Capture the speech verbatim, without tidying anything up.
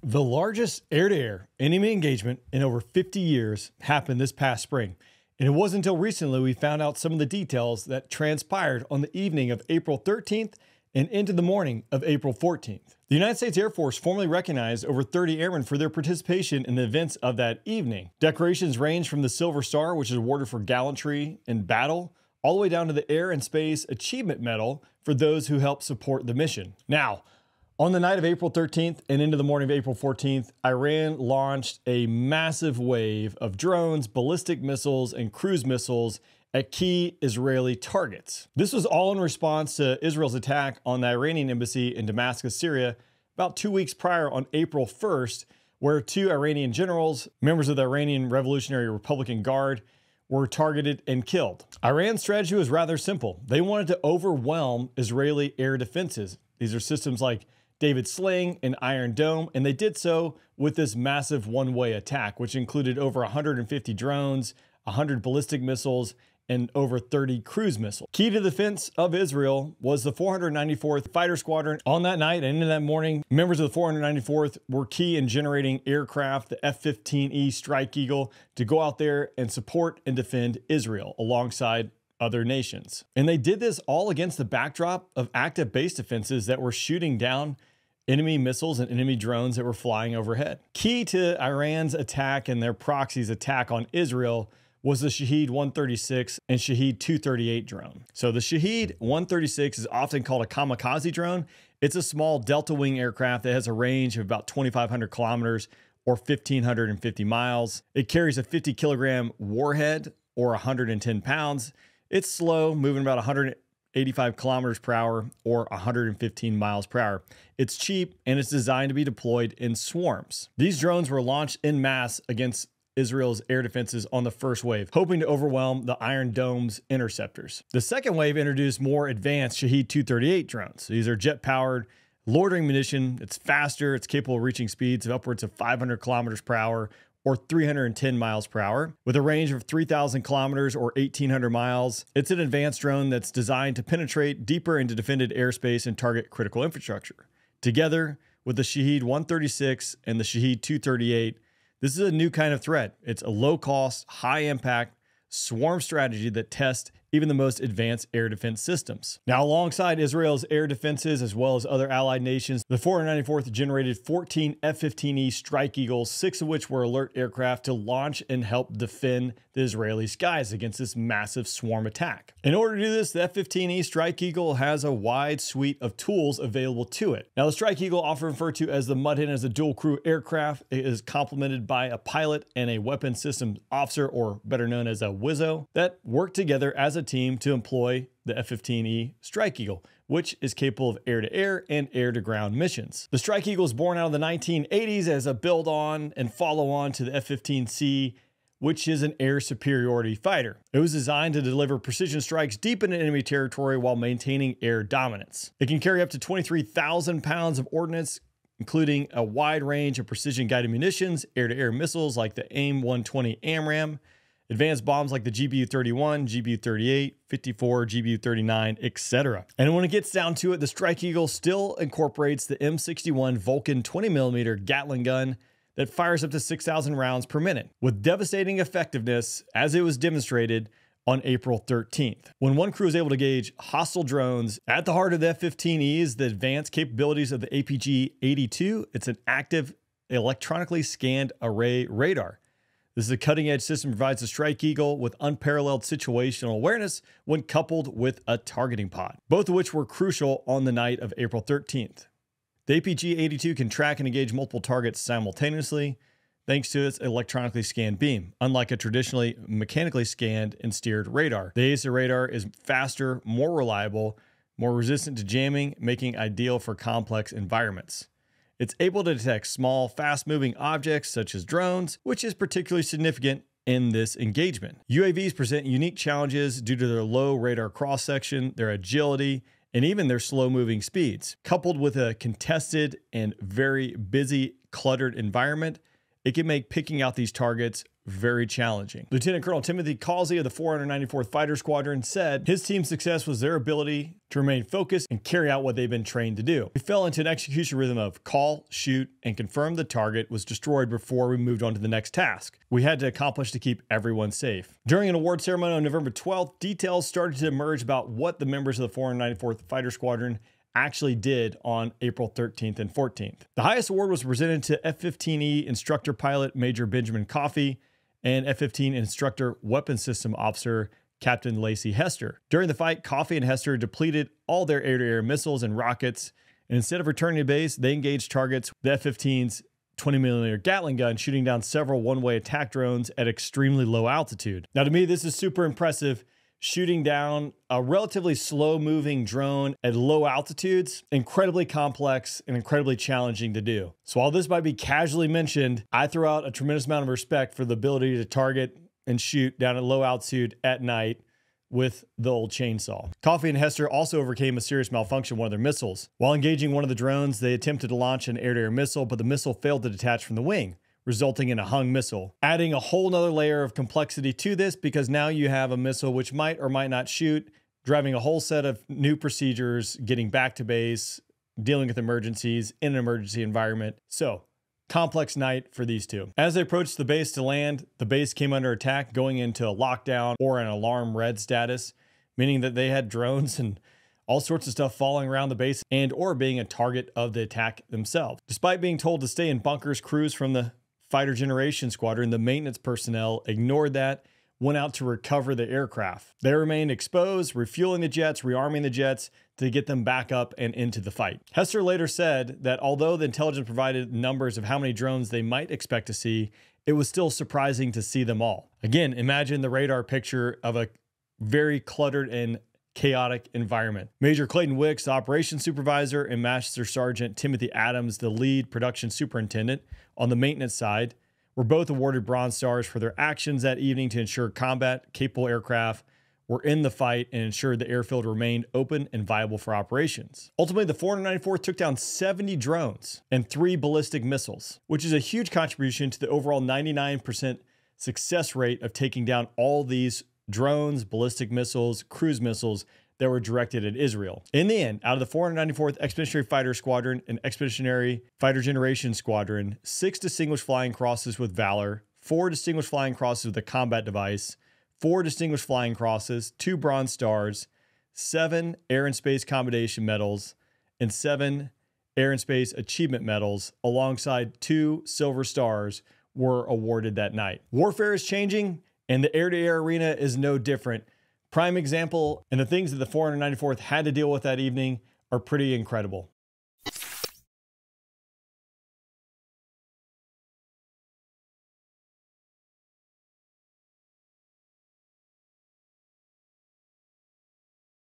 The largest air-to-air enemy engagement in over fifty years happened this past spring. And it wasn't until recently we found out some of the details that transpired on the evening of April thirteenth and into the morning of April fourteenth. The United States Air Force formally recognized over thirty airmen for their participation in the events of that evening. Decorations range from the Silver Star, which is awarded for gallantry in battle, all the way down to the Air and Space Achievement Medal for those who helped support the mission. Now, on the night of April thirteenth and into the morning of April fourteenth, Iran launched a massive wave of drones, ballistic missiles, and cruise missiles at key Israeli targets. This was all in response to Israel's attack on the Iranian embassy in Damascus, Syria, about two weeks prior on April first, where two Iranian generals, members of the Iranian Revolutionary Republican Guard, were targeted and killed. Iran's strategy was rather simple. They wanted to overwhelm Israeli air defenses. These are systems like David Sling and Iron Dome, and they did so with this massive one-way attack, which included over one hundred fifty drones, one hundred ballistic missiles, and over thirty cruise missiles. Key to the defense of Israel was the four hundred ninety-fourth Fighter Squadron. On that night and into that morning, members of the four hundred ninety-fourth were key in generating aircraft, the F fifteen E Strike Eagle, to go out there and support and defend Israel alongside other nations. And they did this all against the backdrop of active base defenses that were shooting down enemy missiles and enemy drones that were flying overhead. Key to Iran's attack and their proxy's attack on Israel was the Shaheed one thirty-six and Shaheed two thirty-eight drone. So the Shaheed one thirty-six is often called a kamikaze drone. It's a small delta wing aircraft that has a range of about twenty-five hundred kilometers or one thousand five hundred fifty miles. It carries a fifty kilogram warhead or one hundred ten pounds. It's slow, moving about one hundred eighty-five kilometers per hour or one hundred fifteen miles per hour. It's cheap and it's designed to be deployed in swarms. These drones were launched en masse against Israel's air defenses on the first wave, hoping to overwhelm the Iron Dome's interceptors. The second wave introduced more advanced Shaheed two thirty-eight drones. These are jet-powered, loitering munition. It's faster. It's capable of reaching speeds of upwards of five hundred kilometers per hour or three hundred ten miles per hour. With a range of three thousand kilometers or eighteen hundred miles, it's an advanced drone that's designed to penetrate deeper into defended airspace and target critical infrastructure. Together with the Shaheed one thirty-six and the Shaheed two thirty-eight, this is a new kind of threat. It's a low-cost, high-impact swarm strategy that tests even the most advanced air defense systems. Now, alongside Israel's air defenses, as well as other allied nations, the four hundred ninety-fourth generated fourteen F fifteen E Strike Eagles, six of which were alert aircraft to launch and help defend the Israeli skies against this massive swarm attack. In order to do this, the F fifteen E Strike Eagle has a wide suite of tools available to it. Now, the Strike Eagle, often referred to as the Mud Hen, as a dual crew aircraft, it is complemented by a pilot and a weapons systems officer, or better known as a W I S O, that work together as a team to employ the F fifteen E Strike Eagle, which is capable of air-to-air and air-to-ground missions. The Strike Eagle was born out of the nineteen eighties as a build-on and follow-on to the F fifteen C, which is an air superiority fighter. It was designed to deliver precision strikes deep into enemy territory while maintaining air dominance. It can carry up to twenty-three thousand pounds of ordnance, including a wide range of precision-guided munitions, air-to-air missiles like the AIM one twenty AMRAAM, advanced bombs like the G B U thirty-one, G B U thirty-eight, fifty-four, G B U thirty-nine, et cetera. And when it gets down to it, the Strike Eagle still incorporates the M sixty-one Vulcan twenty millimeter Gatling gun that fires up to six thousand rounds per minute, with devastating effectiveness as it was demonstrated on April thirteenth. When one crew is able to gauge hostile drones, at the heart of the F fifteen E is the advanced capabilities of the A P G eighty-two. It's an active electronically scanned array radar. This is a cutting-edge system that provides the Strike Eagle with unparalleled situational awareness when coupled with a targeting pod, both of which were crucial on the night of April thirteenth. The A P G eighty-two can track and engage multiple targets simultaneously thanks to its electronically scanned beam, unlike a traditionally mechanically scanned and steered radar. The A S A radar is faster, more reliable, more resistant to jamming, making ideal for complex environments. It's able to detect small, fast-moving objects such as drones, which is particularly significant in this engagement. U A Vs present unique challenges due to their low radar cross-section, their agility, and even their slow-moving speeds. Coupled with a contested and very busy, cluttered environment, it can make picking out these targets very challenging. Lieutenant Colonel Timothy Causey of the four hundred ninety-fourth Fighter Squadron said his team's success was their ability to remain focused and carry out what they've been trained to do. We fell into an execution rhythm of call, shoot, and confirm the target was destroyed before we moved on to the next task. We had to accomplish to keep everyone safe. During an award ceremony on November twelfth, details started to emerge about what the members of the four hundred ninety-fourth Fighter Squadron actually did on April thirteenth and fourteenth. The highest award was presented to F fifteen E Instructor Pilot Major Benjamin Coffey and F fifteen Instructor Weapons System Officer Captain Lacey Hester. During the fight, Coffey and Hester depleted all their air-to-air missiles and rockets, and instead of returning to base, they engaged targets with the F fifteen's twenty millimeter Gatling gun, shooting down several one-way attack drones at extremely low altitude. Now, to me, this is super impressive. Shooting down a relatively slow-moving drone at low altitudes, incredibly complex and incredibly challenging to do. So while this might be casually mentioned, I throw out a tremendous amount of respect for the ability to target and shoot down at low altitude at night with the old chainsaw. Coffey and Hester also overcame a serious malfunction of one of their missiles. While engaging one of the drones, they attempted to launch an air-to-air missile, but the missile failed to detach from the wing, resulting in a hung missile, adding a whole nother layer of complexity to this because now you have a missile which might or might not shoot, driving a whole set of new procedures, getting back to base, dealing with emergencies in an emergency environment. So, complex night for these two. As they approached the base to land, the base came under attack, going into a lockdown or an alarm red status, meaning that they had drones and all sorts of stuff falling around the base and or being a target of the attack themselves. Despite being told to stay in bunkers, crews from the Fighter Generation Squadron, the maintenance personnel, ignored that, went out to recover the aircraft. They remained exposed, refueling the jets, rearming the jets to get them back up and into the fight. Hester later said that although the intelligence provided numbers of how many drones they might expect to see, it was still surprising to see them all. Again, imagine the radar picture of a very cluttered and chaotic environment. Major Clayton Wicks, the operations supervisor, and Master Sergeant Timothy Adams, the lead production superintendent on the maintenance side, were both awarded Bronze Stars for their actions that evening to ensure combat-capable aircraft were in the fight and ensured the airfield remained open and viable for operations. Ultimately, the four hundred ninety-fourth took down seventy drones and three ballistic missiles, which is a huge contribution to the overall ninety-nine percent success rate of taking down all these drones, ballistic missiles, cruise missiles that were directed at Israel. In the end, out of the four hundred ninety-fourth Expeditionary Fighter Squadron and Expeditionary Fighter Generation Squadron, six distinguished flying crosses with Valor, four distinguished flying crosses with a combat device, four distinguished flying crosses, two Bronze Stars, seven Air and Space Commendation Medals, and seven Air and Space Achievement Medals, alongside two Silver Stars, were awarded that night. Warfare is changing, and the air-to-air arena is no different. Prime example, and the things that the four hundred ninety-fourth had to deal with that evening are pretty incredible.